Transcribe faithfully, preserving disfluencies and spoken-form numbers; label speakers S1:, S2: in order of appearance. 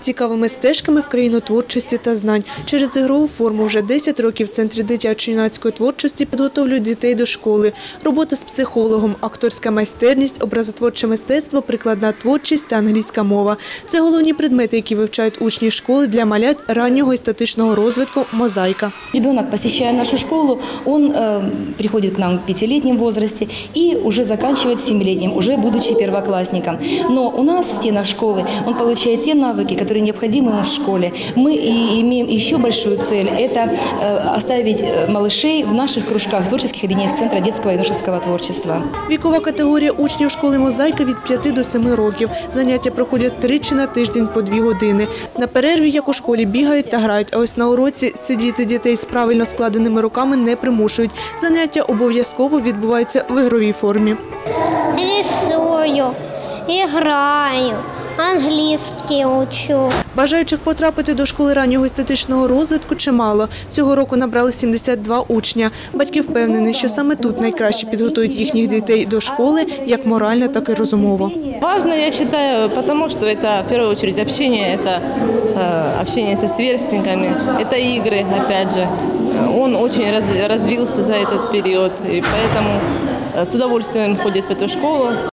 S1: цікавими стежками в країну творчості та знань. Через ігрову форму вже десять років в Центрі дитячо-юнацької творчості підготовлюють дітей до школи. Робота з психологом, акторська майстерність, образотворче мистецтво, прикладна творчість та англійська мова. Це головні предмети, які вивчають учні школи для малят раннього естетичного розвитку «Мозаїка».
S2: Ребенок, посещая нашу школу, он э, приходит к нам в пятилетнем возрасте и уже заканчивает в семилетнем, уже будучи первоклассником. Но у нас в стенах школы он получает те навыки, которые необходимы ему в школе. Мы и имеем еще большую цель – это э, оставить малышей в наших кружках, творческих объединениях Центра детского и юношеского творчества.
S1: Вікова категорія учнів школи «Мозаїка» від п'яти до семи років. Заняття проходять тричі на тиждень по дві години. На перерві, як у школі, бігають та грають, а ось на уроці сидіти дітей з правильно складеними руками не примушують. Заняття обов'язково відбуваються в ігровій формі.
S3: Рисую, граю, англійський учу.
S1: Бажаючих потрапити до школи раннього естетичного розвитку чимало. Цього року набрали сімдесят два учня. Батьки впевнені, що саме тут найкраще підготують їхніх дітей до школи як морально, так і розумово.
S4: Важно, я считаю, потому что это, в первую очередь, общение, это э, общение со сверстниками, это игры, опять же. Он очень раз, развился за этот период, и поэтому с удовольствием ходит в эту школу.